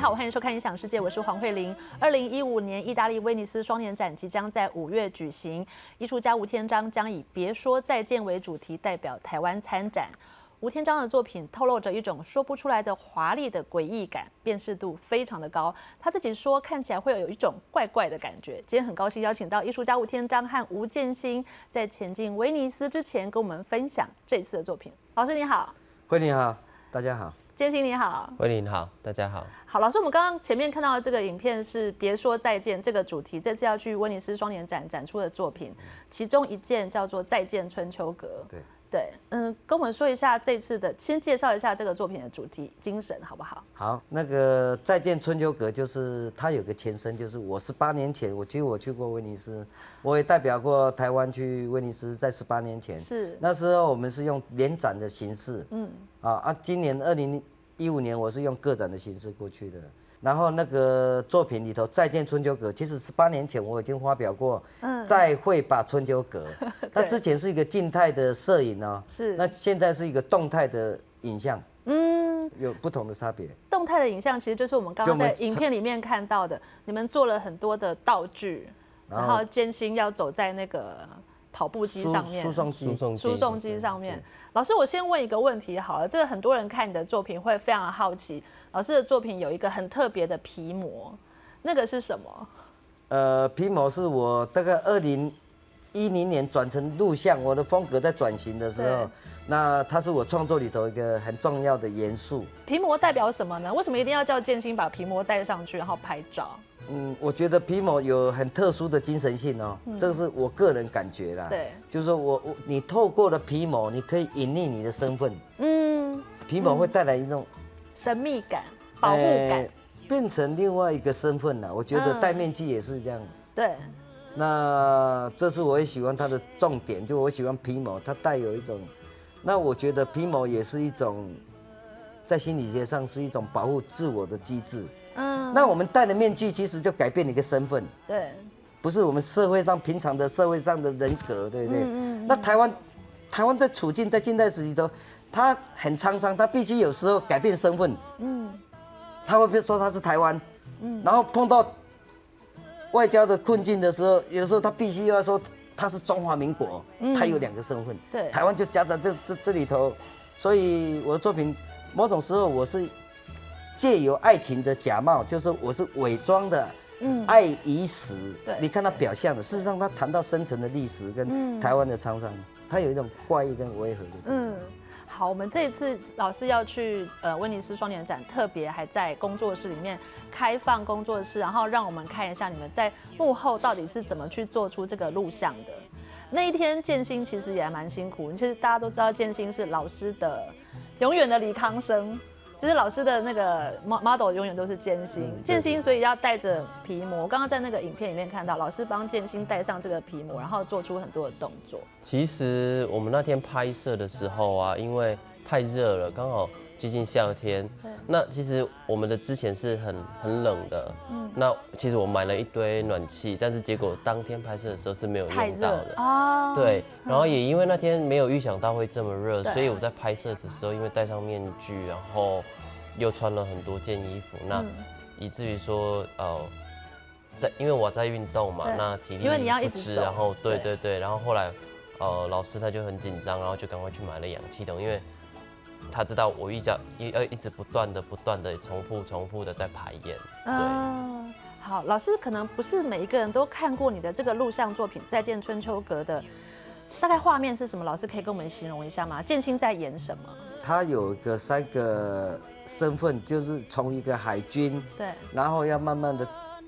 好，欢迎收看《影响世界》，我是黄慧玲。2015年意大利威尼斯双年展即将在5月举行，艺术家吴天章将以"别说再见"为主题，代表台湾参展。吴天章的作品透露着一种说不出来的华丽的诡异感，辨识度非常的高。他自己说看起来会有一种怪怪的感觉。今天很高兴邀请到艺术家吴天章和吴建新，在前进威尼斯之前跟我们分享这次的作品。老师你好。 慧玲好，大家好。 建新你好。 慧玲好，大家好。 好，老师，我们刚刚前面看到的这个影片是"别说再见"这个主题，这次要去威尼斯双年展展出的作品，其中一件叫做《再见春秋阁》。对，跟我们说一下这次的，先介绍一下这个作品的主题精神，好不好？ 好，那个《再见春秋阁》就是它有个前身，就是我18年前，我去过威尼斯，我也代表过台湾去威尼斯，在18年前， 是那时候我们是用联展的形式，今年2015年我是用个展的形式过去的。然后那个作品里头《再见春秋阁》，其实18年前我已经发表过，再会吧春秋阁。那之前是一个静态的摄影哦， 是。 那现在是一个动态的影像，有不同的差别。 动态的影像其实就是我们刚刚在影片里面看到的，你们做了很多的道具，然后艰辛要走在那个跑步机上面，输送机上面。老师，我先问一个问题好了，这个很多人看你的作品会非常好奇。老师的作品有一个很特别的皮膜，那个是什么？ 皮膜是我大概2010年转成录像，我的风格在转型的时候，那它是我创作里头一个很重要的元素。 皮膜代表什么呢？为什么一定要叫建新把皮膜带上去，然后拍照？ 我觉得皮膜有很特殊的精神性哦，这个是我个人感觉啦。 对， 就是说你透过了皮膜，你可以隐匿你的身份。皮膜会带来一种神秘感、保护感， 变成另外一个身份了。我觉得戴面具也是这样。 对。 那这是我也喜欢它的重点，就我喜欢皮膜，它带有一种。那我觉得皮膜也是一种，在心理学上是一种保护自我的机制。那我们戴了面具，其实就改变了一个身份。 对。不是我们社会上平常的社会上的人格，对不对？那台湾在处境在近代史里头。他很沧桑，他必须有时候改变身份。他会说他是台湾，然后碰到外交的困境的时候，有时候他必须要说他是中华民国，他有2个身份。 对， 台湾就夹在这里头，所以我的作品某种时候我是借由爱情的假冒，就是我是伪装的爱已死。你看他表象的，事实上他谈到深层的历史跟台湾的沧桑，他有一种怪异跟违和的。 好，我们这一次老师要去威尼斯双年展，特别还在工作室里面开放工作室，然后让我们看一下你们在幕后到底是怎么去做出这个录像的。那一天建新其实也还蛮辛苦，其实大家都知道建新是老师的永远的李康生，就是老师的那个 model 永远都是建新，所以要带着皮膜。刚刚在那个影片里面看到，老师帮建新戴上这个皮膜，然后做出很多的动作。 其实我们那天拍摄的时候啊，因为太热了，刚好接近夏天。那其实我们的之前是很冷的。那其实我买了一堆暖气，但是结果当天拍摄的时候是没有用到的。对，然后也因为那天没有预想到会这么热，所以我在拍摄的时候，因为戴上面具，然后又穿了很多件衣服，那以至于说因为我在运动嘛，那体力因为你要一直走， 然后对，然后后来老师他就很紧张，然后就赶快去买了氧气筒，因为他知道我一直不断的重复的在排演。对。 好，老师可能不是每一个人都看过你的这个录像作品《再见春秋阁》的，大概画面是什么？老师可以跟我们形容一下吗？建新在演什么？ 他有个3个身份，就是从一个海军， 对， 然后要慢慢的，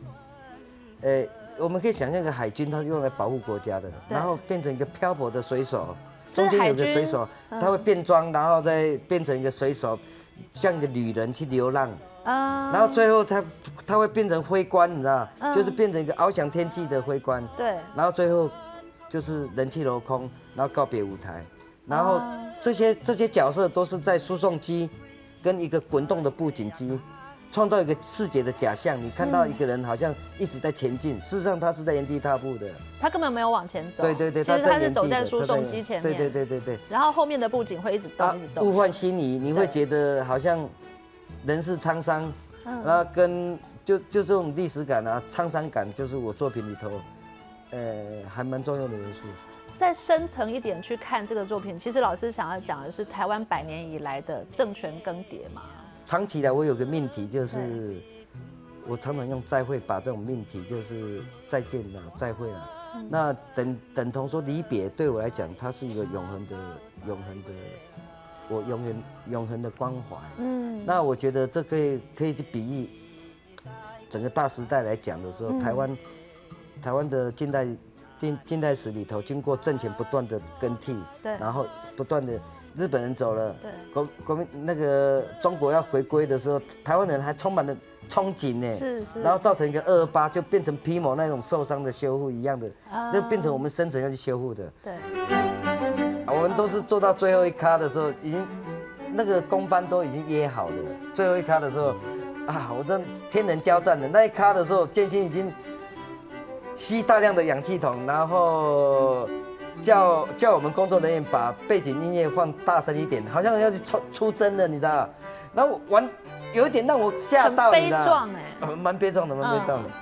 我们可以想象一个海军，它是用来保护国家的，然后变成一个漂泊的水手，中间有个水手，他会变装，然后再变成一个水手，像一个旅人去流浪。然后最后他会变成徽官，你知道，就是变成一个翱翔天际的徽官。 对。 然后最后就是人去楼空，然后告别舞台。然后这些角色都是在输送机跟一个滚动的布景机，创造一个视觉的假象。你看到一个人好像一直在前进，事实上他是在原地踏步的。 他根本没有往前走。 对， 其实他是走在输送机前面。 对。 然后后面的布景会一直动，一直动。 物换星移，你会觉得好像人世沧桑， 然后跟就这种历史感啊、沧桑感，就是我作品里头，还蛮重要的元素。 再深层一点去看这个作品，其实老师想要讲的是台湾100年以来的政权更迭嘛。 长期以来，我有个命题，就是我常常用再会把这种命题，就是再见了、再会了。那等同说离别，对我来讲，它是一个永恒的，我永恒的关怀。那我觉得这可以去比喻整个大时代来讲的时候，台湾的近代史里头，经过政权不断的更替， 对， 然后不断的日本人走了， 对， 国民那个中国要回归的时候，台湾人还充满了憧憬呢， 是， 然后造成一个228，就变成皮某那种受伤的修复一样的，就变成我们生存要去修复的。 对， 我们都是做到最后一咖的时候，已经那个工班都已经约好了，最后一咖的时候，我真天人交战的那一咖的时候，建新已经吸大量的氧气筒，然后叫我们工作人员把背景音乐放大声一点，好像要去出征了，你知道？然后有一点让我吓到， 很悲壮蛮悲壮的，蛮悲壮的。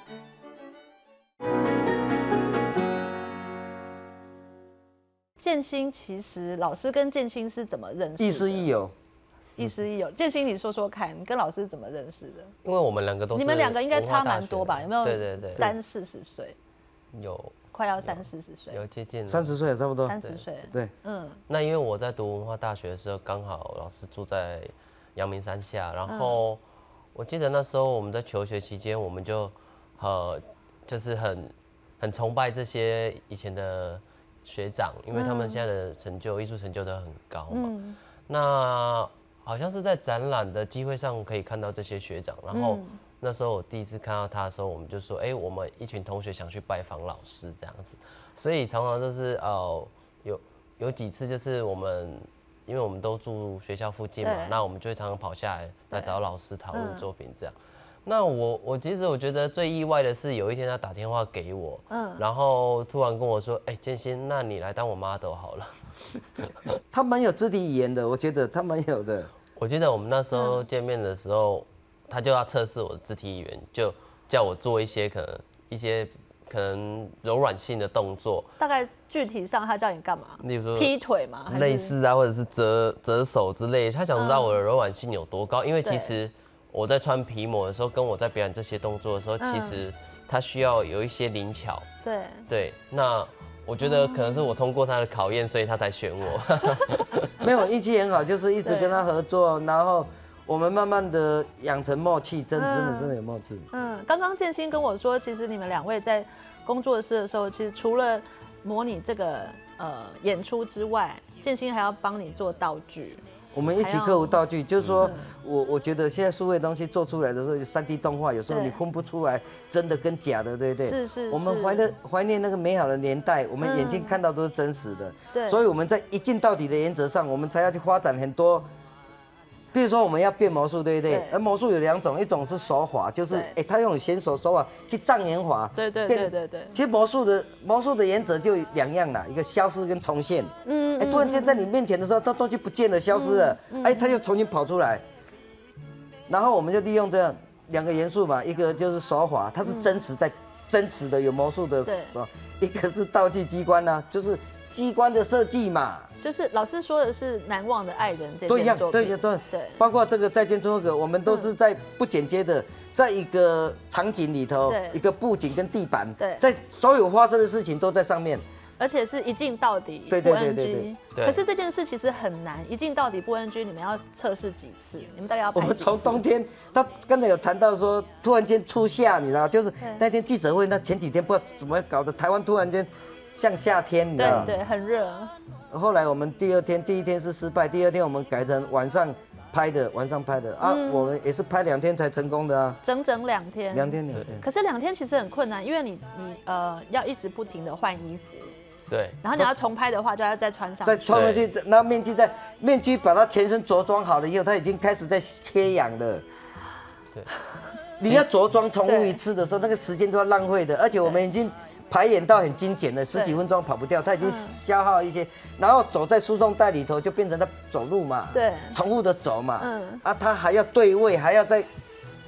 建新其实老师跟建新是怎么认识的？ 亦师亦友。 亦师亦友。建新，你说说看，你跟老师怎么认识的？ 因为我们两个都是， 你们两个应该差蛮多吧？有没有？ 对 30-40岁， 有快要30-40岁， 有接近 30岁差不多。 30岁， 对， 那因为我在读文化大学的时候，刚好老师住在阳明山下，然后我记得那时候我们在求学期间，我们就是很崇拜这些以前的学长，因为他们现在的艺术成就都很高嘛。那好像是在展览的机会上可以看到这些学长，然后那时候我第一次看到他的时候，我们就说，我们一群同学想去拜访老师这样子，所以常常就是有几次就是因为我们都住学校附近嘛，那我们就会常常跑下来找老师讨论作品这样。那其实我觉得最意外的是，有一天他打电话给我，然后突然跟我说：“建新，那你来当我 model 好了。” 他蛮有肢体语言的，我觉得他蛮有的。 我记得我们那时候见面的时候，他就要测试我的肢体语言，就叫我做一些可能柔软性的动作。 大概具体上他叫你干嘛？ 例如说劈腿吗？ 类似啊，或者是折手之类的。他想知道我的柔软性有多高，因为其实我在穿皮膜的时候，跟我在表演这些动作的时候，其实它需要有一些灵巧。对，那我觉得可能是我通过他的考验，所以他才选我。 没有，运气很好，就是一直跟他合作，然后我们慢慢的养成默契，真的有默契。 刚刚建新跟我说，其实你们2位在工作室的时候，其实除了模拟这个演出之外，建新还要帮你做道具。 我们一起克服道具，就是说我觉得现在数位东西做出来的时候，3D 动画有时候你分不出来真的跟假的，对不对？ 是。 我们怀念那个美好的年代，我们眼睛看到都是真实的。 对。 所以我们在一镜到底的原则上，我们才要去发展很多。比如说我们要变魔术，对不对？而魔术有2种，一种是手法，就是他用娴熟手法去障眼法。 对。 其实魔术的原则就2样啦，一个消失跟重现。突然间在你面前的时候，它东西不见了，消失了，它又重新跑出来。然后我们就利用这样2个元素嘛，一个就是手法，它是真实的有魔术的手；一个是道具机关啊，就是机关的设计嘛。 就是老师说的是《难忘的爱人》这件作品， 对，包括这个《再见中和》，我们都是在不剪接的，在一个场景里头，一个布景跟地板，在所有发生的事情都在上面， 而且是一镜到底， 对。 可是这件事其实很难，一镜到底不 NG， 你们要测试几次？你们大概要拍几次？ 我们从冬天，他刚才有谈到说，突然间初夏，你知道，就是那天记者会，那前几天不知道怎么搞的，台湾突然间像夏天，你知道？ 对，很热。 后来我们第一天是失败，第2天我们改成晚上拍的啊，我们也是拍2天才成功的啊， 整2天。 2天。 可是2天其实很困难，因为你要一直不停的换衣服， 对， 然后你要重拍的话，就要再穿上去， 再穿回去，然后面具把它全身着装好了以后，它已经开始在缺氧了。 对， 你要着装重复一次的时候，那个时间都要浪费的，而且我们已经排演到很精简了，10几分钟跑不掉，它已经消耗一些，然后走在输送带里头就变成它走路嘛， 对， 重复的走嘛，它还要对位，还要再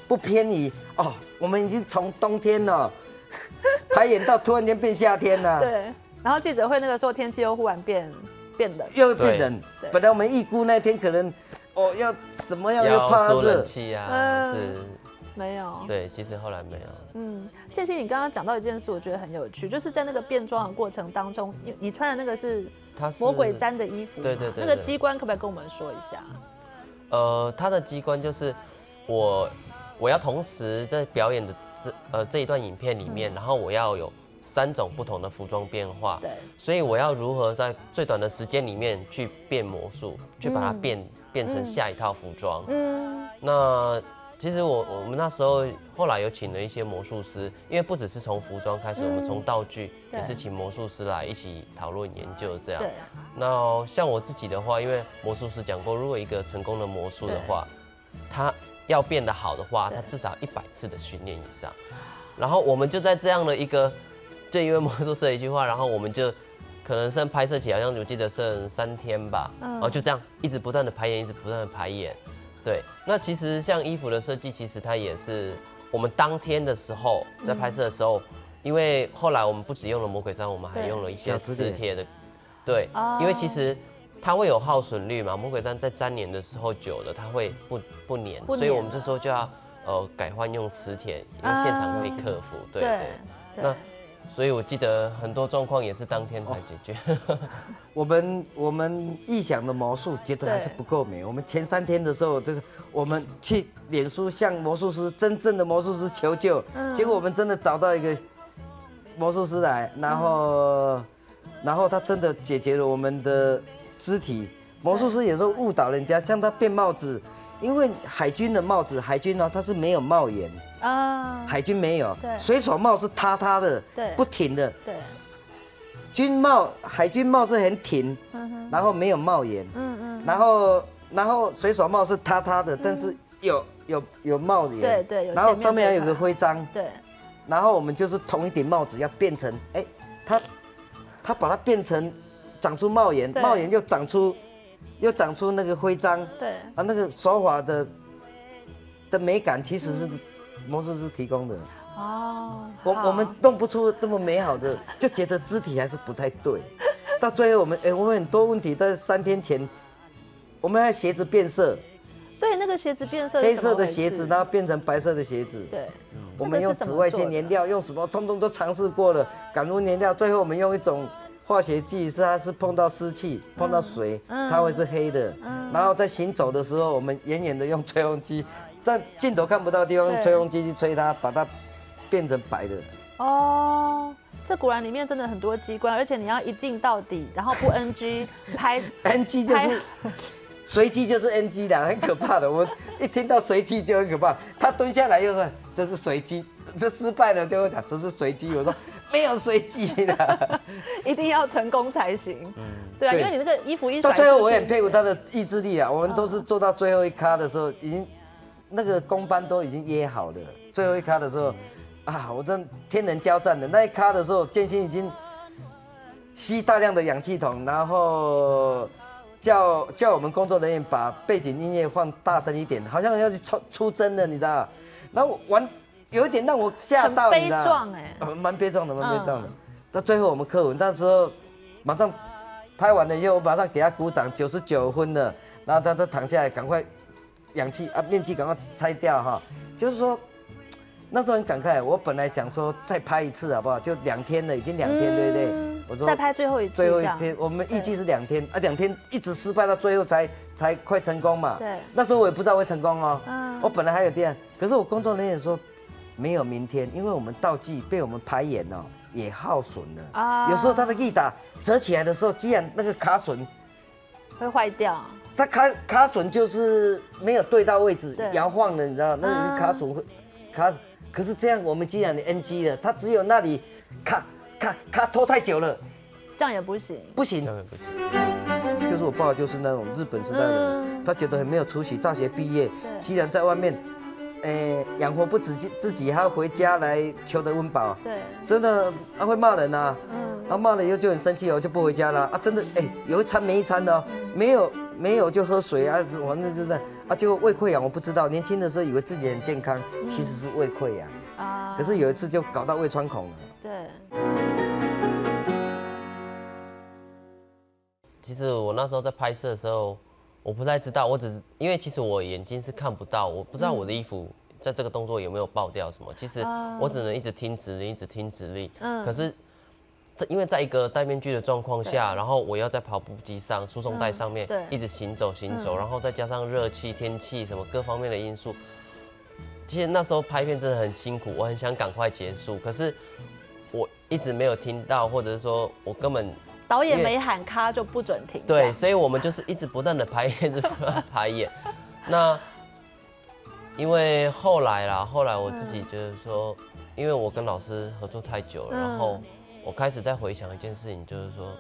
不偏移哦，我们已经从冬天了排演到突然间变夏天了。 对，然后记者会那个时候天气又忽然变冷， 又变冷。本来我们预估那天可能要怎么样，又怕要热。 冷气啊，是。 没有， 对，其实后来没有。 建新，你刚刚讲到一件事，我觉得很有趣，就是在那个变装的过程当中，你穿的那个是魔鬼毡的衣服， 对，那个机关可不可以跟我们说一下？ 它的机关就是我要同时在表演的这一段影片里面，然后我要有3种不同的服装变化， 对， 所以我要如何在最短的时间里面去变魔术，去把它变成下一套服装。那其实我们那时候后来有请了一些魔术师，因为不只是从服装开始，我们从道具也是请魔术师来一起讨论研究这样。那像我自己的话，因为魔术师讲过，如果一个成功的魔术的话，他要变得好的话，他至少100次的训练以上。然后我们就在这样的一个，就因为魔术师的一句话，然后我们就可能剩拍摄起来，好像我记得剩3天吧，然后就这样一直不断的排演，一直不断的排演。对，那其实像衣服的设计，其实它也是我们当天的时候在拍摄的时候，因为后来我们不只用了魔鬼毡，我们还用了一些磁铁的，对，因为其实它会有耗损率嘛，魔鬼毡在粘黏的时候久了，它会不粘，所以我们这时候就要改换用磁铁，因为现场可以克服，对，那所以我记得很多状况也是当天才解决。 我们臆想的魔术觉得还是不够美。我们前3天的时候，就是我们去脸书向魔术师真正的魔术师求救，结果我们真的找到一个魔术师来，然后他真的解决了我们的肢体。魔术师有时候误导人家，像他变帽子，因为海军的帽子，海军呢它是没有帽檐。海军没有，水手帽是塌塌的，不挺的。对，海军帽是很挺，然后没有帽檐。然后水手帽是塌塌的，但是有帽檐。对，然后上面还有个徽章。对，然后我们就是同一顶帽子要变成，他把它变成长出帽檐，帽檐又长出那个徽章。对，那个手法的美感其实是魔术师提供的我们弄不出这么美好的，就觉得肢体还是不太对。到最后我们很多问题，在3天前，我们还鞋子变色。 对，那个鞋子变色， 黑色的鞋子，然后变成白色的鞋子。对，我们用紫外线颜料，用什么，通通都尝试过了，感温颜料，最后我们用一种化学剂，它是碰到湿气、碰到水，它会是黑的。然后在行走的时候，我们远远的用吹风机。在镜头看不到的地方，用吹风机去吹它，把它变成白的。 这果然里面真的很多机关，而且你要一镜到底，然后不 NG 拍 NG 就是随机就是 NG 的，很可怕的。我一听到随机就很可怕。他蹲下来又说这是随机，这失败了就会讲这是随机。我说没有随机的， 一定要成功才行。对啊，因为你那个衣服一甩， 到最后我也很佩服他的意志力啊。我们都是做到最后一咖的时候，已经。那个工班都已经约好了，最后一咖的时候，我真天人交战的。那一咖的时候，建新已经吸大量的氧气筒，然后叫我们工作人员把背景音乐放大声一点，好像要去出征了，你知道？然后有一点让我吓到， 很悲壮蛮悲壮的，蛮悲壮的。到最后我们客户那时候马上拍完了以后，我马上给他鼓掌，99分了，然后他躺下来，赶快。氧气面积赶快拆掉哈，就是说那时候很感慨。我本来想说再拍一次好不好？就2天了，已经2天，对不对？我说再拍最后一次， 最后一天，我们预计是2天2天一直失败到最后才快成功嘛。对，那时候我也不知道会成功哦。我本来还有这样，可是我工作人员说没有明天，因为我们道具被我们排演哦也耗损了有时候它的力打折起来的时候，既然那个卡榫会坏掉。 它卡榫就是没有对到位置，摇晃了，你知道？那个卡榫会可是这样我们既然你 NG 了，它只有那里卡拖太久了， 这样也不行， 不行，这样也不行。就是我爸就是那种日本时代的人，他觉得很没有出息，大学毕业，既然在外面，养活不止自己，还要回家来求得温饱，对，真的他会骂人啊，他骂了以后就很生气哦，就不回家了啊，真的有一餐没一餐的哦，没有就喝水啊，反正就是啊，结果胃溃疡我不知道，年轻的时候以为自己很健康，其实是胃溃疡啊。可是有一次就搞到胃穿孔了。 对。 其实我那时候在拍摄的时候，我不太知道，我只是因为其实我眼睛是看不到，我不知道我的衣服在这个动作有没有爆掉什么。其实我只能一直听指令，一直听指令。可是因为在一个戴面具的状况下，然后我要在跑步机上、输送带上面一直行走，然后再加上热气、天气什么各方面的因素，其实那时候拍片真的很辛苦，我很想赶快结束，可是我一直没有听到，或者是说我根本。 导演没喊卡就不准停。 对，所以我们就是一直不断的排演，一直不断地排演。那因为后来我自己觉得说，因为我跟老师合作太久了，然后我开始在回想一件事情，就是说，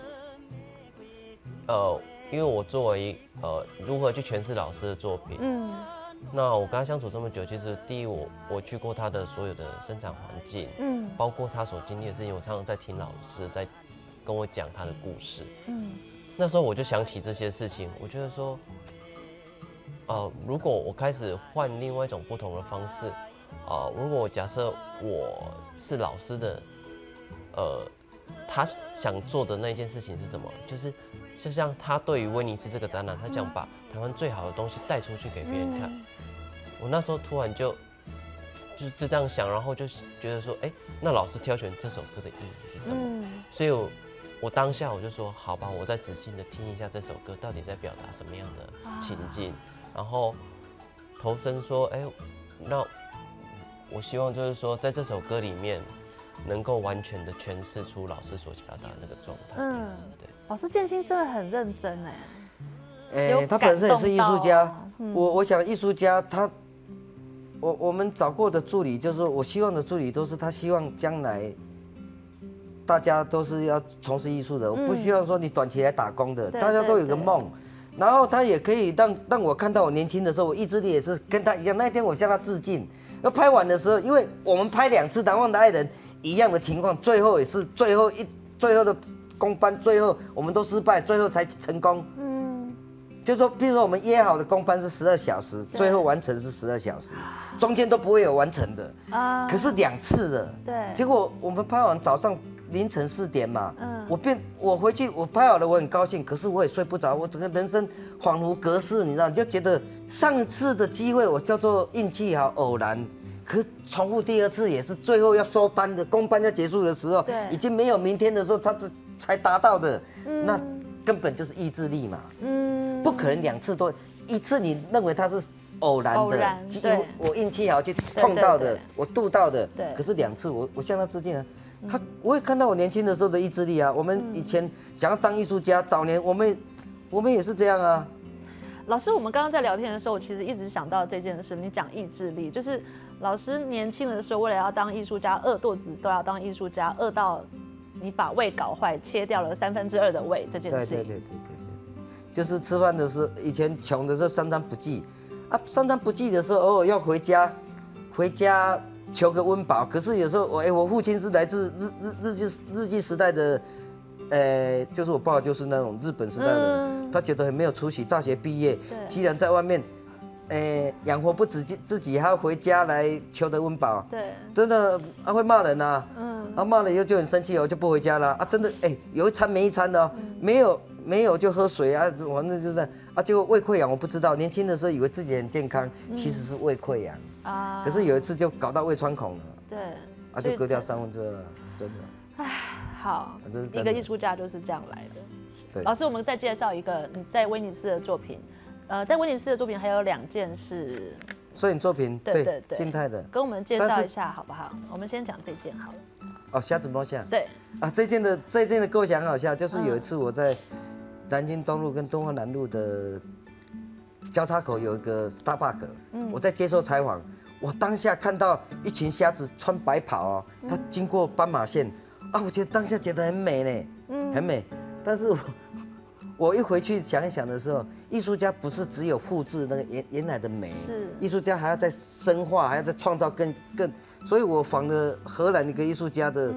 因为我作为如何去诠释老师的作品，那我跟他相处这么久，其实第一我去过他的所有的生产环境，包括他所经历的事情，我常常在听老师在。跟我讲他的故事，那时候我就想起这些事情，我觉得说，如果我开始换另外一种不同的方式，如果我假设我是老师的，他想做的那件事情是什么？就是就像他对于威尼斯这个展览，他想把台湾最好的东西带出去给别人看。我那时候突然就这样想，然后就觉得说，那老师挑选这首歌的意义是什么？所以我当下我就说，好吧，我再仔细的听一下这首歌到底在表达什么样的情境，然后投身说，那我希望就是说，在这首歌里面能够完全的诠释出老师所表达的那个状态。对。 老师建新真的很认真他本身也是艺术家。我想艺术家他，我们找过的助理，就是我希望的助理都是他希望将来。大家都是要从事艺术的，我不希望说你短期来打工的，大家都有个梦，然后他也可以让我看到我年轻的时候，我意志力也是跟他一样。那一天我向他致敬。要拍完的时候，因为我们拍2次《难忘的爱人》一样的情况，最后也是最后的公班，最后我们都失败，最后才成功。就是说，比如说我们约好的公班是12小时，最后完成是12小时，中间都不会有完成的。可是2次的， 对， 结果我们拍完早上。凌晨4点嘛，我回去我拍好了，我很高兴，可是我也睡不着，我整个人生恍如隔世，你知道，你就觉得上一次的机会我叫做运气好偶然，可是重复第2次也是最后要收班的公班要结束的时候，已经没有明天的时候，他才达到的，那根本就是意志力嘛，不可能2次都1次你认为他是偶然的，我运气好去碰到的，我度到的，可是2次我向他致敬啊。我也看到我年轻的时候的意志力啊！我们以前想要当艺术家，早年我们也是这样啊。 老师，我们刚刚在聊天的时候，我其实一直想到这件事。你讲意志力，就是老师年轻的时候，为了要当艺术家，饿肚子都要当艺术家，饿到你把胃搞坏，切掉了2/3的胃这件事情。对， 就是吃饭的时候，以前穷的时候3餐不济啊，3餐不济的时候，偶尔要回家求个温饱，可是有时候我父亲是来自日据时代的，就是我爸爸就是那种日本时代的，他觉得很没有出息，大学毕业，既然在外面，养活不自己，还要回家来求得温饱，对，真的会骂人啊，骂了以后就很生气，我就不回家了啊，真的有一餐没一餐的哦，没有就喝水啊，反正就是啊，就胃溃疡我不知道，年轻的时候以为自己很健康，其实是胃溃疡。可是有一次就搞到胃穿孔了，对，就割掉2/3了，真的。 好，一个艺术家就是这样来的。对，老师，我们再介绍一个你在威尼斯的作品，在威尼斯的作品还有2件是摄影作品，对，静态的， 跟我们介绍一下好不好？我们先讲这件好了。 瞎子摸象。 对。 这件的构想很好笑，就是有一次我在南京东路跟敦煌南路的交叉口有一个 Starbucks，我在接受采访，我当下看到一群瞎子穿白袍哦，他经过斑马线啊，我当下觉得很美呢，很美。但是我一回去想一想的时候，艺术家不是只有复制那个原来的美，艺术家还要再深化，还要再创造更，所以我访了荷兰一个艺术家的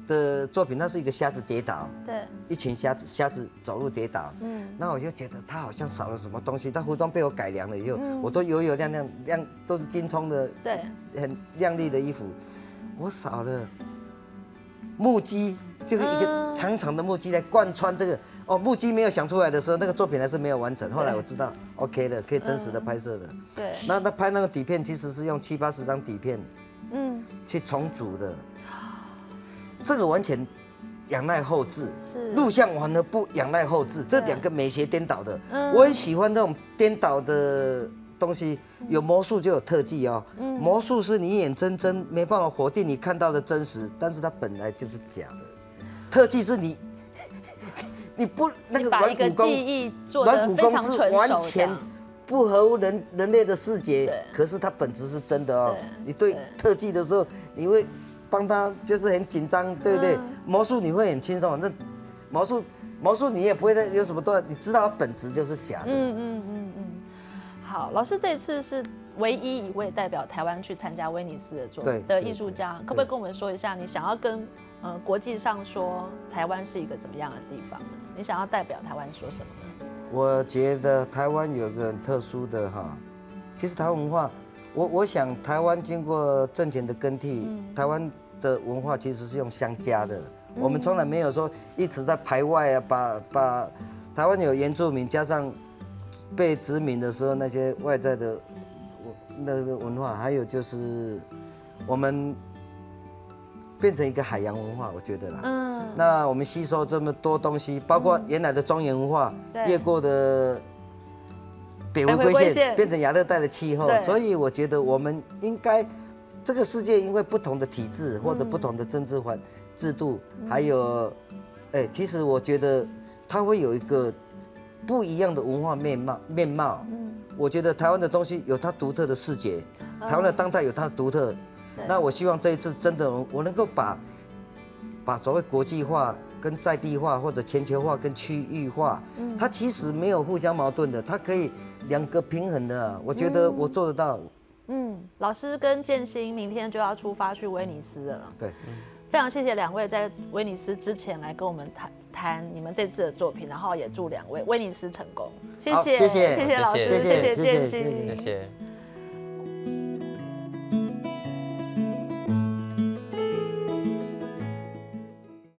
的作品，它是一个瞎子跌倒， 对， 一群瞎子走路跌倒，那我就觉得他好像少了什么东西。他服装被我改良了以后，我都油亮，都是金葱的， 对， 很亮丽的衣服，我少了木屐，就是一个长长的木屐来贯穿这个。哦，木屐没有想出来的时候，那个作品还是没有完成。后来我知道 ，OK 的，可以真实的拍摄的。 对， 那拍那个底片其实是用70、80张底片，去重组的。这个完全仰赖后制， 是录像完了不仰赖后制，这两个美学颠倒的。我很喜欢这种颠倒的东西，有魔术就有特技哦。魔术是你眼睁睁没办法否定你看到的真实，但是它本来就是假的。特技是你不那个软骨功，软骨功是完全不合乎人类的视觉，可是它本质是真的哦。你对特技的时候，你会帮他就是很紧张，对不对？魔术你会很轻松，那魔术你也不会有什么多，你知道它本质就是假的。 好，老师这次是唯一一位代表台湾去参加威尼斯的艺术家，可不可以跟我们说一下，你想要跟国际上说台湾是一个怎么样的地方呢？你想要代表台湾说什么呢？ 我觉得台湾有个很特殊的其实台湾文化，我想台湾经过政权的更替，台湾的文化其实是用相加的，我们从来没有说一直在排外啊，把台湾有原住民加上被殖民的时候那些外在的那个文化，还有就是我们变成一个海洋文化，我觉得啦。那我们吸收这么多东西，包括原来的庄园文化，越过的北回归线，变成亚热带的气候，所以我觉得我们应该，这个世界因为不同的体制或者不同的政治制度，还有，其实我觉得它会有一个不一样的文化面貌。我觉得台湾的东西有它独特的视觉，台湾的当代有它的独特。那我希望这一次真的我能够把所谓国际化跟在地化或者全球化跟区域化，它其实没有互相矛盾的，它可以两个平衡的。我觉得我做得到。 老师跟建新明天就要出发去威尼斯了。 对， 非常谢谢两位在威尼斯之前来跟我们谈你们这次的作品，然后也祝两位威尼斯成功。谢谢老师，谢谢建新， 谢谢。